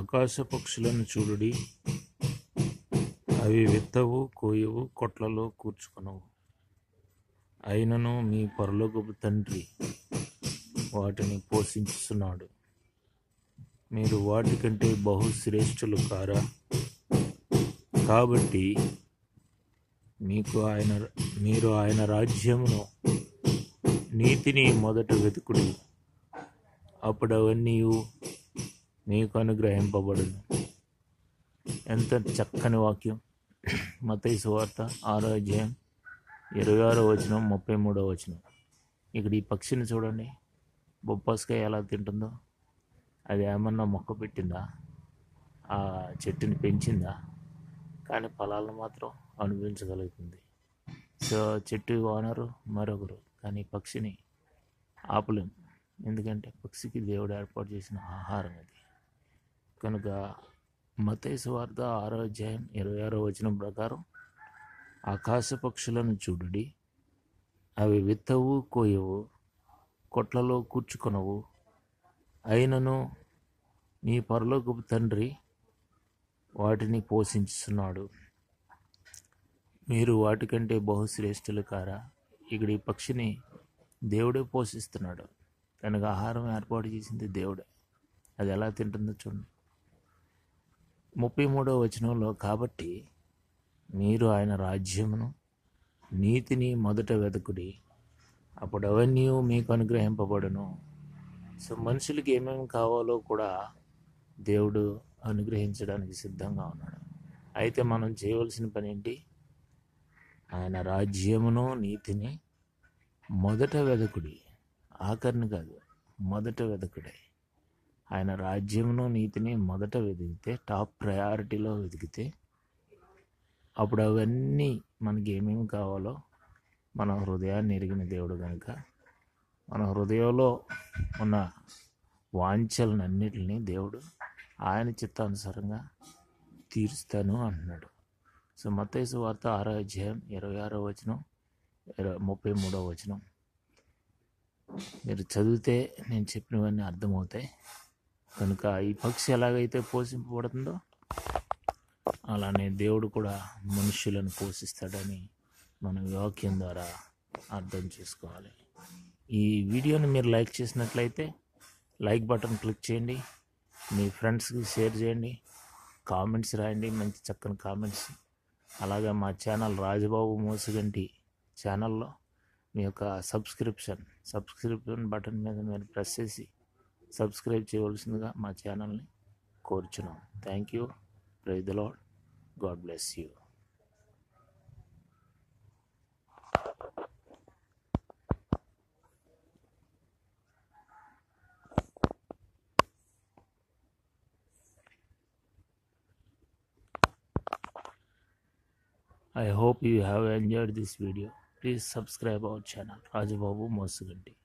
ఆకాశ పక్షులను చూడుడి, అవి విత్తవు, కోయవు, కొట్లలో కూర్చుకొనవు. అయినను మీ పరలోకపు తండ్రి వాటిని పోషించుచున్నాడు. మీరు వాటికంటే బహుశ్రేష్ఠులు కారా? కాబట్టి మీరు ఆయన రాజ్యమును, నీతిని మొదట వెతుకుడి, అప్పుడు అవన్నీ మీకు అనుగ్రహింపబడును. ఎంత చక్కని వాక్యం! మత్తయి సువార్త 6వ అధ్యాయం 26వ వచనం, 33వ వచనం. ఇక్కడ ఈ పక్షిని చూడండి, బొప్పాస్కాయ ఎలా తింటుందో. అది ఏమన్నా మొక్క పెట్టిందా, ఆ చెట్టుని పెంచిందా? కానీ ఫలాలను మాత్రం అనుభవించగలుగుతుంది. సో చెట్టు ఓనరు మరొకరు, కానీ పక్షిని ఆపలేం. ఎందుకంటే పక్షికి దేవుడు ఏర్పాటు చేసిన ఆహారం అది. కనుక మత్తయి సువార్త 6వ అధ్యాయం 26వ వచనం ప్రకారం ఆకాశ పక్షులను చూడుడి, అవి విత్తవు, కోయవు, కొట్లలో కూర్చుకొనవు. అయినను మీ పరలోకపు తండ్రి వాటిని పోషించుచున్నాడు. మీరు వాటికంటే బహుశ్రేష్ఠులు కారా? ఇక్కడ ఈ పక్షిని దేవుడే పోషిస్తున్నాడు. దానికి ఆహారం ఏర్పాటు చేసింది దేవుడే. అది ఎలా తింటుందో చూడండి. 33వ వచనంలో, కాబట్టి మీరు ఆయన రాజ్యమును, నీతిని మొదట వెతుకుడి, అప్పుడు అవన్నీ మీకు అనుగ్రహింపబడును. సో మనుషులకి ఏమేమి కావాలో కూడా దేవుడు అనుగ్రహించడానికి సిద్ధంగా ఉన్నాడు. అయితే మనం చేయవలసిన పని ఏంటి? ఆయన రాజ్యమును, నీతిని మొదట వెతుకుడి. ఆఖరిని కాదు, మొదట వెతుకుడే. ఆయన రాజ్యమును, నీతిని మొదట వెతికితే, టాప్ ప్రయారిటీలో వెతికితే, అప్పుడు అవన్నీ మనకి ఏమేమి కావాలో, మన హృదయాన్ని ఎరిగిన దేవుడు కనుక మన హృదయంలో ఉన్న వాంఛలన్నిటిని దేవుడు ఆయన చిత్తానుసారంగా తీరుస్తాను అంటున్నాడు. సో మత్తయి సువార్త 6వ అధ్యాయం 26వ వచనం, 33వ వచనం మీరు చదివితే నేను చెప్పినవన్నీ అర్థమవుతాయి. కనుక ఈ పక్షి ఎలాగైతే పోషింపబడుతుందో అలానే దేవుడు కూడా మనుషులను పోషిస్తాడని మనం వాక్యం ద్వారా అర్థం చేసుకోవాలి. ఈ వీడియోని మీరు లైక్ చేసినట్లయితే లైక్ బటన్ క్లిక్ చేయండి, మీ ఫ్రెండ్స్కి షేర్ చేయండి, కామెంట్స్ రాయండి, మంచి చక్కని కామెంట్స్. అలాగే మా ఛానల్ రాజబాబు మోసుగంటి ఛానల్లో మీ యొక్క సబ్స్క్రిప్షన్ బటన్ మీద మీరు ప్రెస్ చేసి సబ్స్క్రైబ్ చేయవలసిందిగా మా ఛానల్ని కోరుచున్నాం. Thank you. Praise the Lord. God bless you. I hope you have enjoyed this video. Please subscribe our channel, Rajababu Mosuganti.